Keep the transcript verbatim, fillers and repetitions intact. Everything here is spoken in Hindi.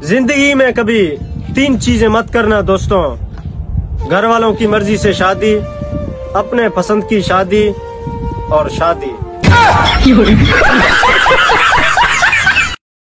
जिंदगी में कभी तीन चीजें मत करना दोस्तों, घर वालों की मर्जी से शादी, अपने पसंद की शादी और शादी।